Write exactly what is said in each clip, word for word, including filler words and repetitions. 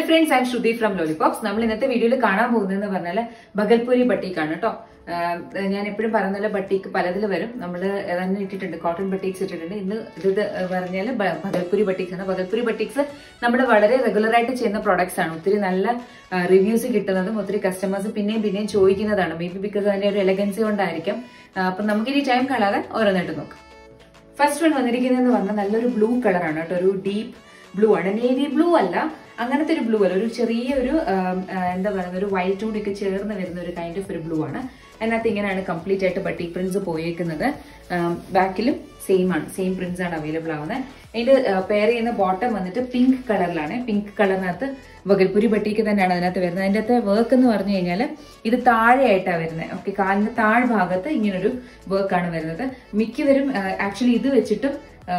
friends, I'm Shruti from Lollipops. We will see video Bhagalpuri batik. ഞാൻ എപ്പോഴും പറയുന്നല്ലോ ബട്ടിക്ക് പലതില് വരും നമ്മൾ തന്നെ ഇട്ടിട്ടുണ്ട് കോട്ടൺ ബട്ടിക്സ് ഇട്ടിട്ടുണ്ട് ഇന്ന് ഇത് പറഞ്ഞാൽ ഭഗൽപുരി ബട്ടിക്സ് ആണ് ഭഗൽപുരി ബട്ടിക്സ് നമ്മൾ വളരെ റെഗുലർ ആയിട്ട് ചെയ്യുന്ന പ്രോഡക്ട്സ് ആണ് ഒത്തിരി നല്ല റിവ്യൂസ് കിട്ടുന്നതും ഒത്തിരി കസ്റ്റമേഴ്സ് പിന്നെയും പിന്നെയും ചോദിക്കുന്നതാണ് മേ ബി ബിക്കോസ് അതിന്റെ ഒരു എലഗൻസി കൊണ്ടായിരിക്കും അപ്പൊ നമുക്ക് ഇനി ടൈം കളയാതെ ഓരോന്നായിട്ട് നോക്കാം ഫസ്റ്റ് വൺ വന്നിരിക്കുന്നതെന്ന് പറഞ്ഞാൽ നല്ലൊരു ബ്ലൂ കളറാണ് കേട്ടോ ഒരു ഡീപ്പ് ബ്ലൂ ആണ് നേവി ബ്ലൂ അല്ല അങ്ങനത്തെ ഒരു ബ്ലൂ അല്ല ഒരു ചെറിയൊരു എന്താ പറയുക ഒരു വൈറ്റ് കൂടിയൊക്കെ ചേർന്ന് വരുന്ന ഒരു കൈൻഡ് ഓഫ് ഒരു ബ്ലൂ ആണ് അതിനകത്ത് ഇങ്ങനെയാണ് കംപ്ലീറ്റ് ആയിട്ട് ബട്ടിക് പ്രിന്റ്സ് പോയേക്കുന്നത് ബാക്കിലും സെയിം ആണ് സെയിം പ്രിന്റ്സ് ആണ് അവൈലബിൾ ആവുന്നത് അതിന്റെ പെയർ ചെയ്യുന്ന ബോട്ടം വന്നിട്ട് പിങ്ക് കളറിലാണ് പിങ്ക് കളറിനകത്ത് ഭഗൽപുരി ബട്ടിക്ക് തന്നെയാണ് അതിനകത്ത് വരുന്നത് അതിന്റെ അകത്ത് വർക്ക് എന്ന് പറഞ്ഞു കഴിഞ്ഞാൽ ഇത് താഴെയായിട്ടാണ് വരുന്നത് ഓക്കെ കാലിന്റെ താഴ്ഭാഗത്ത് ഇങ്ങനൊരു വർക്കാണ് വരുന്നത് മിക്കവരും ആക്ച്വലി ഇത് വെച്ചിട്ടും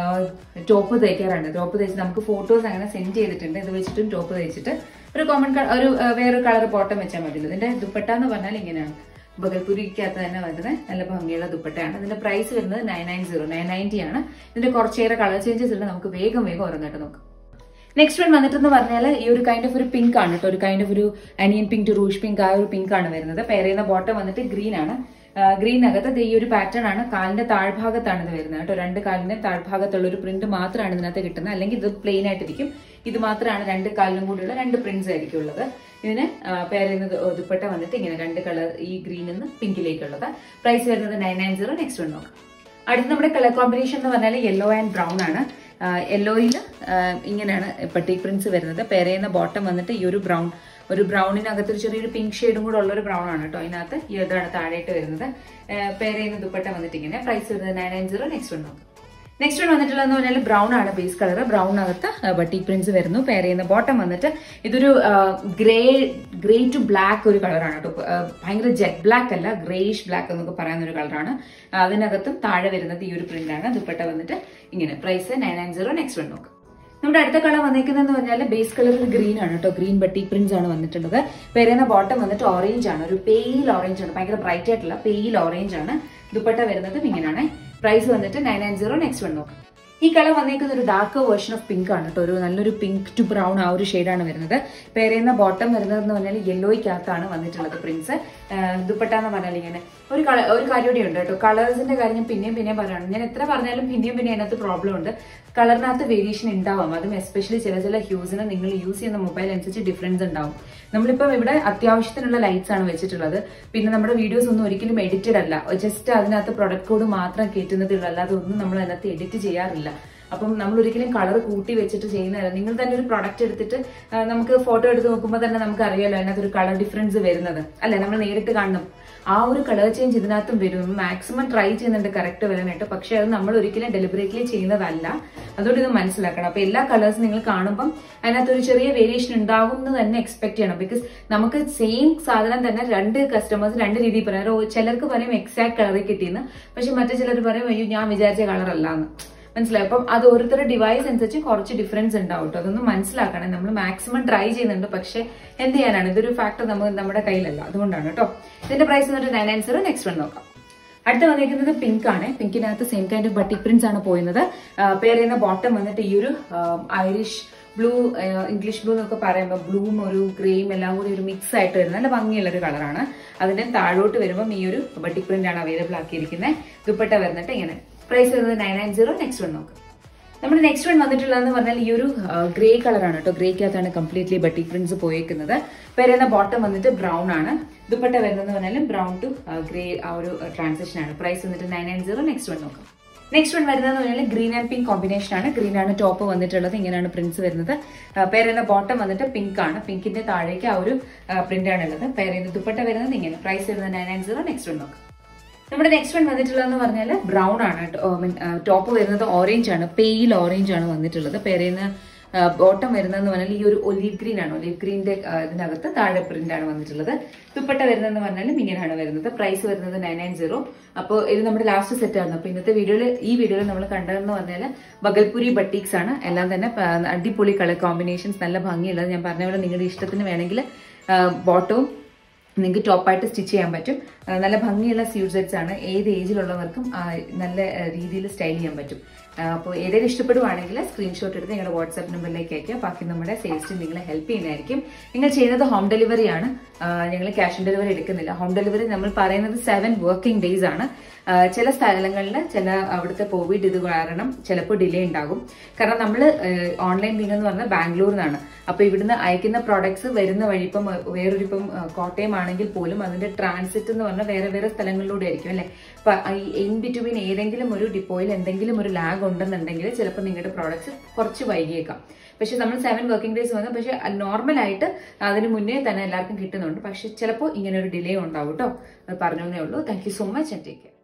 ടോപ്പ് തയ്ക്കാറുണ്ട് ടോപ്പ് തയ്ച്ച് നമുക്ക് ഫോട്ടോസ് അങ്ങനെ സെൻഡ് ചെയ്തിട്ടുണ്ട് ഇത് വെച്ചിട്ടും ടോപ്പ് തയ്ച്ചിട്ട് ഒരു കോമൺ ഒരു വേറൊരു കളർ ബോട്ടം വെച്ചാൽ മതി ഇതിന്റെ ദുപ്പട്ട എന്ന് പറഞ്ഞാൽ ഇങ്ങനെയാണ് ഭഗൽപുരിക്കകത്ത് തന്നെ വരുന്നത് നല്ല ഭംഗിയുള്ള ദുപ്പട്ടയാണ് ഇതിന്റെ പ്രൈസ് വരുന്നത് nine nine zero nine ninety ആണ് ഇതിന്റെ കുറച്ചേറെ കളർ ചേഞ്ചസ് ഉണ്ട് നമുക്ക് വേഗം വേഗം ഓരോന്നായിട്ട് നോക്കാം നെക്സ്റ്റ് വൺ വന്നിട്ടെന്ന് പറഞ്ഞാൽ ഈ ഒരു കൈൻഡ് ഓഫ് ഒരു പിങ്ക് ആണ് കേട്ടോ ഒരു കൈൻഡ് ഓഫ് ഒരു അനിയൻ പിങ്ക് ടു റൂഷ് പിങ്ക് ആ ഒരു പിങ്ക് ആണ് വരുന്നത് പെയർ ചെയ്യുന്ന ബോട്ടം വന്നിട്ട് ഗ്രീൻ ആണ് ഗ്രീനകത്ത് ഈ ഒരു പാറ്റേൺ ആണ് കാലിന്റെ താഴ്ഭാഗത്താണ് ഇത് വരുന്നത് കേട്ടോ രണ്ട് കാലിന്റെ താഴ്ഭാഗത്തുള്ള ഒരു പ്രിന്റ് മാത്രമാണ് ഇതിനകത്ത് കിട്ടുന്നത് അല്ലെങ്കിൽ ഇത് പ്ലെയിൻ ആയിട്ടിരിക്കും ഇത് മാത്രമാണ് രണ്ട് കാലിലും കൂടിയുള്ള രണ്ട് പ്രിന്റ്സ് ആയിരിക്കും ഉള്ളത് ഇതിന് പെയർ ചെയ്യുന്നത് ദുപ്പട്ട വന്നിട്ട് ഇങ്ങനെ രണ്ട് കളർ ഈ ഗ്രീനിൽ നിന്ന് പിങ്കിലേക്കുള്ളത് പ്രൈസ് വരുന്നത് nine nine zero next one നോക്കാം അടുത്ത നമ്മുടെ കളർ കോമ്പിനേഷൻ എന്ന് പറഞ്ഞാൽ യെല്ലോ ആൻഡ് ബ്രൗൺ ആണ് യെല്ലോയിൽ ഇങ്ങനെയാണ് ബട്ടിക് പ്രിന്റ്സ് വരുന്നത് പെയർ ചെയ്യുന്ന ബോട്ടം വന്നിട്ട് ഈ ഒരു ബ്രൗൺ ഒരു ബ്രൗണിനകത്ത് ഒരു ചെറിയൊരു പിങ്ക് ഷെയ്ഡും കൂടെ ഉള്ള ഒരു ബ്രൗൺ ആണ് കേട്ടോ അതിനകത്ത് ഇതാണ് താഴെയായിട്ട് വരുന്നത് പെയർ ചെയ്യുന്ന ദുപ്പട്ട വന്നിട്ട് ഇങ്ങനെ പ്രൈസ് വരുന്നത് nine nine zero next one നോക്കാം നെക്സ്റ്റ് വൺ വന്നിട്ടുള്ളതെന്ന് പറഞ്ഞാൽ ബ്രൗൺ ആണ് ബേസ് കളർ ബ്രൗണിനകത്ത് ബട്ടിക് പ്രിന്റ്സ് വരുന്നു പെയർ ചെയ്യുന്ന ബോട്ടം വന്നിട്ട് ഇതൊരു ഗ്രേ ഗ്രേ ടു ബ്ലാക്ക് ഒരു കളറാണ് കേട്ടോ ഭയങ്കര ജെറ്റ് ബ്ലാക്ക് അല്ല ഗ്രേയിഷ് ബ്ലാക്ക് എന്നൊക്കെ പറയുന്ന ഒരു കളറാണ് അതിനകത്തും താഴെ വരുന്നത് ഈ ഒരു പ്രിന്റ് ആണ് ദുപ്പട്ട വന്നിട്ട് ഇങ്ങനെ price nine nine zero next one നോക്കാം നമ്മുടെ അടുത്ത കളർ വന്നിരിക്കുന്നതെന്ന് പറഞ്ഞാൽ ബേസ് കളർ ഒരു ഗ്രീൻ ആണ് കേട്ടോ ഗ്രീൻ ബട്ടിക് പ്രിന്റ്സ് ആണ് വന്നിട്ടുള്ളത് പേരുന്ന ബോട്ടം വന്നിട്ട് ഓറഞ്ച് ആണ് ഒരു പെയിൽ ഓറഞ്ച് ആണ് ഭയങ്കര ബ്രൈറ്റ് ആയിട്ടുള്ള പെയിൽ ഓറഞ്ച് ആണ് ദുപ്പട്ട വരുന്നതും ഇങ്ങനെയാണ് പ്രൈസ് വന്നിട്ട് nine nine zero next one നോക്കാം ഈ കളർ വന്നിരിക്കുന്ന ഒരു ഡാർക്ക് വേർഷൻ ഓഫ് പിങ്ക് ആണ് കേട്ടോ ഒരു നല്ലൊരു പിങ്ക് ടു ബ്രൗൺ ആ ഒരു ഷെയ്ഡാണ് വരുന്നത് പേര് ചെയ്യുന്ന ബോട്ടം വരുന്നത് എന്ന് പറഞ്ഞാൽ യെല്ലോയ്ക്കകത്താണ് വന്നിട്ടുള്ളത് പ്രിന്റ്സ് ദുപ്പട്ട എന്ന് പറഞ്ഞാൽ ഇങ്ങനെ ഒരു കളർ ഒരു കാര്യം കൂടി ഉണ്ട് കേട്ടോ കളേഴ്സിന്റെ കാര്യം പിന്നെയും പിന്നെയും പറയണം ഞാൻ എത്ര പറഞ്ഞാലും പിന്നെയും പിന്നെ അതിനകത്ത് പ്രോബ്ലം ഉണ്ട് കളറിനകത്ത് വേരിയേഷൻ ഉണ്ടാവാം അതും എസ്പെഷ്യലി ചില ചില ഹ്യൂസിന് നിങ്ങൾ യൂസ് ചെയ്യുന്ന മൊബൈൽ അനുസരിച്ച് ഡിഫറൻസ് ഉണ്ടാവും നമ്മളിപ്പം ഇവിടെ അത്യാവശ്യത്തിനുള്ള ലൈറ്റ്സ് ആണ് വെച്ചിട്ടുള്ളത് പിന്നെ നമ്മുടെ വീഡിയോസ് ഒന്നും ഒരിക്കലും എഡിറ്റഡ് അല്ല ജസ്റ്റ് അതിനകത്ത് പ്രൊഡക്റ്റ് കോഡ് മാത്രം കയറ്റുന്നതേ ഉള്ളൂ അല്ലാതെ ഒന്നും നമ്മൾ അതിനകത്ത് എഡിറ്റ് ചെയ്യാറില്ല അപ്പം നമ്മൾ ഒരിക്കലും കളർ കൂട്ടി വെച്ചിട്ട് ചെയ്യുന്നതല്ല നിങ്ങൾ തന്നെ ഒരു പ്രൊഡക്റ്റ് എടുത്തിട്ട് നമുക്ക് ഫോട്ടോ എടുത്ത് നോക്കുമ്പോൾ തന്നെ നമുക്ക് അറിയാലോ അതിനകത്ത് ഒരു കളർ ഡിഫറൻസ് വരുന്നത് അല്ലെ നമ്മൾ നേരിട്ട് കാണണം ആ ഒരു കളർ ചേഞ്ച് ഇതിനകത്തും വരും മാക്സിമം ട്രൈ ചെയ്യുന്നുണ്ട് കറക്റ്റ് വരാനായിട്ട് പക്ഷെ അത് നമ്മൾ ഒരിക്കലും ഡെലിബറേറ്റ്ലി ചെയ്യുന്നതല്ല അതുകൊണ്ട് ഇത് മനസ്സിലാക്കണം അപ്പൊ എല്ലാ കളേഴ്സും നിങ്ങൾ കാണുമ്പോൾ അതിനകത്ത് ഒരു ചെറിയ വേരിയേഷൻ ഉണ്ടാവും എന്ന് തന്നെ എക്സ്പെക്ട് ചെയ്യണം ബിക്കോസ് നമുക്ക് സെയിം സാധനം തന്നെ രണ്ട് കസ്റ്റമേഴ്സ് രണ്ട് രീതിയിൽ പറയാം ചിലർക്ക് പറയും എക്സാക്ട് കളറിൽ കിട്ടിയെന്ന് പക്ഷെ മറ്റു ചിലർ പറയും അയ്യോ ഞാൻ വിചാരിച്ച കളർ അല്ല എന്ന് മനസ്സിലായി അപ്പം അത് ഓരോരുത്തരുടെ ഡിവൈസ് അനുസരിച്ച് കുറച്ച് ഡിഫറൻസ് ഉണ്ടാവും കേട്ടോ അതൊന്നും മനസ്സിലാക്കണം നമ്മൾ മാക്സിമം ട്രൈ ചെയ്യുന്നുണ്ട് പക്ഷെ എന്ത് ചെയ്യാനാണ് ഇതൊരു ഫാക്ടർ നമുക്ക് നമ്മുടെ കയ്യിലല്ല അതുകൊണ്ടാണ് കേട്ടോ ഇതിന്റെ പ്രൈസ് വന്നിട്ട് nine nine zero next one നോക്കാം അടുത്ത വന്നിരിക്കുന്നത് പിങ്ക് ആണ് പിങ്കിനകത്ത് same kind of batik prints ആണ് പോയിരുന്നത് പേര് ചെയ്യുന്ന ബോട്ടം വന്നിട്ട് ഈ ഒരു ഐറിഷ് ബ്ലൂ ഇംഗ്ലീഷ് ബ്ലൂ എന്നൊക്കെ പറയുമ്പോൾ ബ്ലൂവും ഒരു ഗ്രേയും എല്ലാം കൂടി ഒരു മിക്സ് ആയിട്ട് വരുന്ന നല്ല ഭംഗിയുള്ള ഒരു കളറാണ് അതിന്റെ താഴോട്ട് വരുമ്പോൾ ഈ ഒരു ബട്ടിക് പ്രിന്റ് ആണ് അവൈലബിൾ ആക്കിയിരിക്കുന്നത് ദുപ്പട്ട വരുന്നിട്ട് ഇങ്ങനെ പ്രൈസ് വരുന്നത് nine nine zero next one നോക്കാം നമ്മുടെ നെക്സ്റ്റ് വൺ വന്നിട്ടുള്ളതെന്ന് പറഞ്ഞാൽ ഈ ഒരു ഗ്രേ കളറാണ് കേട്ടോ ഗ്രേക്കകത്താണ് കംപ്ലീറ്റ്ലി ബട്ടിക് പ്രിന്റ്സ് പോയേക്കുന്നത് പേരുന്ന ബോട്ടം വന്നിട്ട് ബ്രൗൺ ആണ് ദുപ്പട്ട വരുന്നത് പറഞ്ഞാലും ബ്രൗൺ ടു ഗ്രേ ആ ഒരു ട്രാൻസിഷൻ ആണ് പ്രൈസ് വന്നിട്ട് nine nine zero next one നോക്കാം നെക്സ്റ്റ് വൺ വരുന്നതെന്ന് പറഞ്ഞാൽ ഗ്രീൻ ആൻഡ് പിങ്ക് കോമ്പിനേഷൻ ആണ് ഗ്രീൻ ആണ് ടോപ്പ് വന്നിട്ടുള്ളത് ഇങ്ങനെയാണ് പ്രിന്റ്സ് വരുന്നത് പേരുന്ന ബോട്ടം വന്നിട്ട് പിങ്ക് ആണ് പിങ്കിന്റെ താഴേക്ക് ആ ഒരു പ്രിന്റ് ആണ് ഉള്ളത് പേരുന്ന ദുപ്പട്ട വരുന്നത് ഇങ്ങനെ പ്രൈസ് വരുന്നത് nine nine zero next one നോക്കാം നമ്മുടെ നെക്സ്റ്റ് വൺ വന്നിട്ടുള്ളതെന്ന് പറഞ്ഞാൽ ബ്രൗൺ ആണ് ടോപ്പ് വരുന്നത് ഓറഞ്ച് ആണ് പെയിൽ ഓറഞ്ച് ആണ് വന്നിട്ടുള്ളത് പേരുന്ന ബോട്ടം വരുന്നതെന്ന് പറഞ്ഞാൽ ഈ ഒരു ഒലീവ് ഗ്രീൻ ആണ് ഒലീവ് ഗ്രീനിന്റെ ഇതിനകത്ത് താഴെ പ്രിന്റ് ആണ് വന്നിട്ടുള്ളത് ദുപ്പട്ട വരുന്നതെന്ന് പറഞ്ഞാലും ഇങ്ങനെയാണ് വരുന്നത് പ്രൈസ് വരുന്നത് നയൻ നയൻ സീറോ അപ്പോൾ ഇത് നമ്മുടെ ലാസ്റ്റ് സെറ്റ് ആണ് അപ്പൊ ഇന്നത്തെ വീഡിയോയിൽ ഈ വീഡിയോയിൽ നമ്മൾ കണ്ടതെന്ന് പറഞ്ഞാൽ ഭഗൽപുരി ബട്ടിക്സ് ആണ് എല്ലാം തന്നെ അടിപൊളി കളർ കോമ്പിനേഷൻസ് നല്ല ഭംഗിയുള്ളത് ഞാൻ പറഞ്ഞ പോലെ നിങ്ങളുടെ ഇഷ്ടത്തിന് വേണമെങ്കിൽ ബോട്ടവും നിങ്ങൾക്ക് ടോപ്പായിട്ട് സ്റ്റിച്ച് ചെയ്യാൻ പറ്റും. നല്ല ഭംഗിയുള്ള സ്യൂട്ട് സെറ്റ്സ് ആണ്. ഏത് ഏജിലുള്ളവർക്കും നല്ല രീതിയിൽ സ്റ്റൈൽ ചെയ്യാൻ പറ്റും. അപ്പോൾ ഏതെങ്കിലും ഇഷ്ടപ്പെടുവാണെങ്കിൽ സ്ക്രീൻഷോട്ട് എടുത്ത് നിങ്ങളുടെ വാട്സ്ആപ്പ് നമ്പറിലേക്ക് അയക്കുക. ബാക്കി നമ്മുടെ സെയിൽസ് ടീം നിങ്ങളെ ഹെൽപ്പ് ചെയ്യുന്നതായിരിക്കും. നിങ്ങൾ ചെയ്യുന്നത് ഹോം ഡെലിവറി ആണ്. ഞങ്ങൾ ക്യാഷ് ഓൺ ഡെലിവറി എടുക്കുന്നില്ല. ഹോം ഡെലിവറി നമ്മൾ പറയുന്നത് സെവൻ വർക്കിംഗ് ഡേയ്സ് ആണ്. ചില സ്ഥലങ്ങളിൽ ചില അവിടുത്തെ കോവിഡ് ഇത് കാരണം ചിലപ്പോൾ ഡിലേ ഉണ്ടാകും. കാരണം നമ്മൾ ഓൺലൈൻ ബിങ് എന്ന് പറഞ്ഞാൽ ബാംഗ്ലൂർ നിന്നാണ്. അപ്പൊ ഇവിടുന്ന് അയക്കുന്ന പ്രോഡക്ട്സ് വരുന്ന വഴി ഇപ്പം വേറൊരു ഇപ്പം കോട്ടയം ആണെങ്കിൽ പോലും അതിന്റെ ട്രാൻസിറ്റ് എന്ന് പറഞ്ഞാൽ വേറെ വേറെ സ്ഥലങ്ങളിലൂടെ ആയിരിക്കും അല്ലെ. അപ്പൊ ഈ ഇൻ ബിറ്റ്വീൻ ഏതെങ്കിലും ഒരു ഡിപ്പോയിൽ എന്തെങ്കിലും ഒരു ലാഗ് ഉണ്ടെന്നുണ്ടെങ്കിൽ ചിലപ്പോൾ നിങ്ങളുടെ പ്രോഡക്ട്സ് കുറച്ച് വൈകിയേക്കാം. പക്ഷെ നമ്മൾ സെവൻ വർക്കിംഗ് ഡേയ്സ് വന്നു. പക്ഷെ നോർമലായിട്ട് അതിന് മുന്നേ തന്നെ എല്ലാവർക്കും കിട്ടുന്നുണ്ട്. പക്ഷെ ചിലപ്പോൾ ഇങ്ങനെ ഒരു ഡിലേ ഉണ്ടാവും കേട്ടോ. അത് പറഞ്ഞേ ഉള്ളൂ. Thank you so much and take care.